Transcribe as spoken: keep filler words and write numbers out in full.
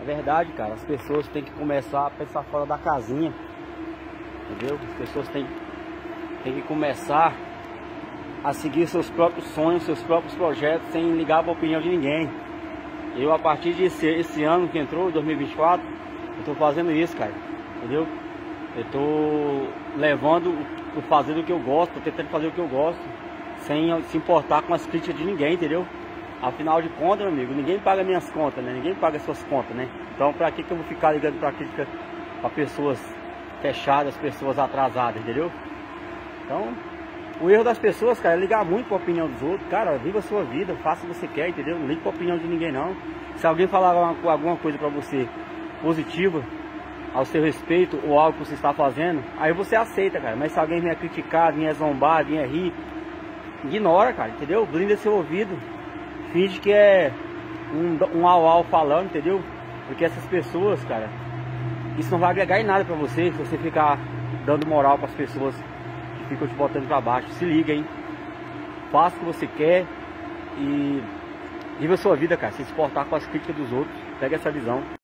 É verdade, cara, as pessoas têm que começar a pensar fora da casinha, entendeu? As pessoas têm, têm que começar a seguir seus próprios sonhos, seus próprios projetos, sem ligar para a opinião de ninguém. Eu, a partir desse esse ano que entrou, dois mil e vinte e quatro, eu tô fazendo isso, cara, entendeu? Eu tô levando, tô fazendo o que eu gosto, tô tentando fazer o que eu gosto, sem se importar com as críticas de ninguém, entendeu? Afinal de contas, meu amigo, ninguém paga minhas contas, né? Ninguém paga suas contas, né? Então, pra que que eu vou ficar ligando pra crítica pra pessoas fechadas, pessoas atrasadas, entendeu? Então, o erro das pessoas, cara, é ligar muito pra opinião dos outros. Cara, viva a sua vida, faça o que você quer, entendeu? Não ligue pra opinião de ninguém, não. Se alguém falar uma, alguma coisa pra você positiva, ao seu respeito, ou algo que você está fazendo, aí você aceita, cara. Mas se alguém vier criticar, vier zombar, vier rir, ignora, cara, entendeu? Blinda seu ouvido. Finge que é um, um au au falando, entendeu? Porque essas pessoas, cara, isso não vai agregar em nada pra você se você ficar dando moral pras pessoas que ficam te botando pra baixo. Se liga, hein? Faça o que você quer e viva a sua vida, cara, sem se importar com as críticas dos outros. Pega essa visão.